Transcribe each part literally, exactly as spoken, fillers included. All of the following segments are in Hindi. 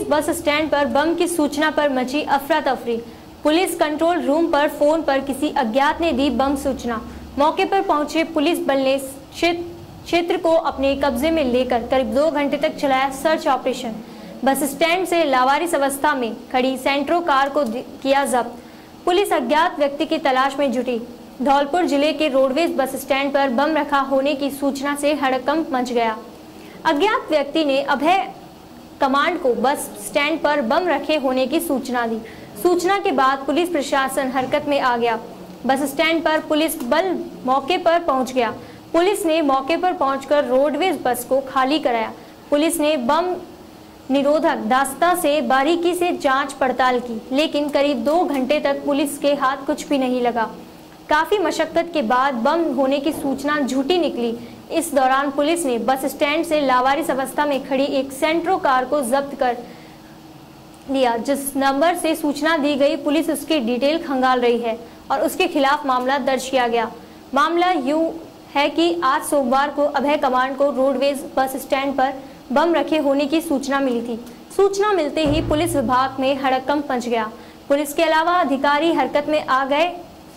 बस स्टैंड पर बम की सूचना पर मची अफरा तफरी। पुलिस कंट्रोल रूम पर फोन पर किसी अज्ञात ने दी बम सूचना। मौके पर पहुंचे पुलिस बल ने क्षेत्र को अपने कब्जे में लेकर करीब दो घंटे तक चलाया सर्च ऑपरेशन। बस स्टैंड से लावारिस अवस्था में खड़ी सेंट्रो कार को किया जब्त। पुलिस अज्ञात व्यक्ति की तलाश में जुटी। धौलपुर जिले के रोडवेज बस स्टैंड पर बम रखा होने की सूचना से हड़कंप मच गया। अज्ञात व्यक्ति ने अभय कमांड को बस स्टैंड पर बम रखे होने की सूचना दी। सूचना के बाद पुलिस प्रशासन हरकत में आ गया। बस स्टैंड पर पुलिस बल मौके पर पहुंच गया। पुलिस ने मौके पर पहुंचकर रोडवेज बस को खाली कराया। पुलिस ने बम निरोधक दास्ता से बारीकी से जांच पड़ताल की, लेकिन करीब दो घंटे तक पुलिस के हाथ कुछ भी नहीं लगा। काफी मशक्कत के बाद बम होने की सूचना झूठी निकली। इस दौरान पुलिस ने बस स्टैंड से लावारिस अवस्था में खड़ी एक सेंट्रो कार को जब्त कर लिया। जिस नंबर से सूचना दी गई, पुलिस उसकी डिटेल खंगाल रही है और उसके खिलाफ मामला दर्ज किया गया। मामला यूं है कि आज सोमवार को अभय कमांड को रोडवेज बस स्टैंड पर बम रखे होने की सूचना मिली थी। सूचना मिलते ही पुलिस विभाग में हड़कंप मच गया। पुलिस के अलावा अधिकारी हरकत में आ गए।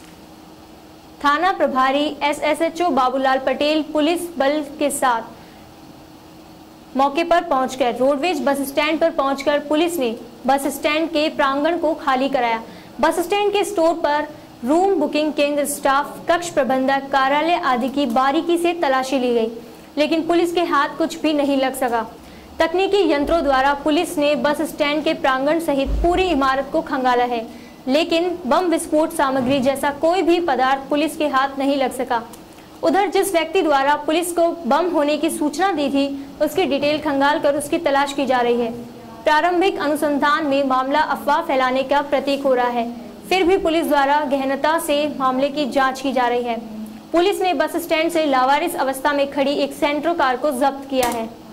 थाना प्रभारी S S H O Babulal Patel police बल के साथ मौके पर पहुंचकर रोडवेज बस स्टैंड पर पहुंचकर पुलिस ने बस स्टैंड के प्रांगण को खाली कराया। बस स्टैंड के स्टोर पर रूम बुकिंग केंद्र, स्टाफ कक्ष, प्रबंधक कार्यालय आदि की बारीकी से तलाशी ली गई, लेकिन पुलिस के हाथ कुछ भी नहीं लग सका। तकनीकी यंत्रों द्वारा पुलिस ने बस स्टैंड के प्रांगण सहित पूरी इमारत को खंगाला है, लेकिन बम विस्फोट सामग्री जैसा कोई भी पदार्थ पुलिस के हाथ नहीं लग सका। उधर जिस व्यक्ति द्वारा पुलिस को बम होने की सूचना दी थी, उसकी डिटेल खंगाल कर उसकी तलाश की जा रही है। प्रारंभिक अनुसंधान में मामला अफवाह फैलाने का प्रतीक हो रहा है, फिर भी पुलिस द्वारा गहनता से मामले की जांच की जा रही है। पुलिस ने बस स्टैंड से लावारिस अवस्था में खड़ी एक सेंट्रो कार को जब्त किया है।